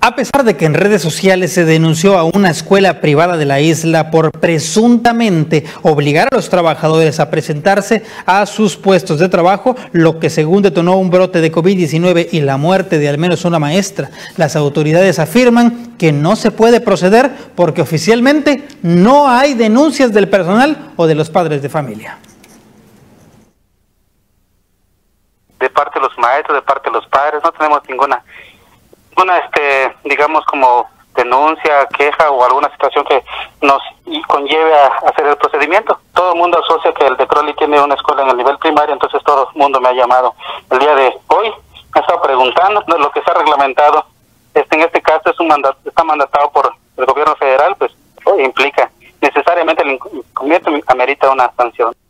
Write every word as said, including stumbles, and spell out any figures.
A pesar de que en redes sociales se denunció a una escuela privada de la isla por presuntamente obligar a los trabajadores a presentarse a sus puestos de trabajo, lo que según detonó un brote de COVID diecinueve y la muerte de al menos una maestra, las autoridades afirman que no se puede proceder porque oficialmente no hay denuncias del personal o de los padres de familia. De parte de los maestros, de parte de los padres, no tenemos ninguna una este digamos como denuncia, queja o alguna situación que nos conlleve a hacer el procedimiento. Todo el mundo asocia que el de Crowley tiene una escuela en el nivel primario, entonces todo el mundo me ha llamado el día de hoy, me ha estado preguntando lo que está reglamentado. Este en este caso es un mandato, está mandatado por el gobierno federal, pues implica necesariamente el inconveniente amerita una sanción.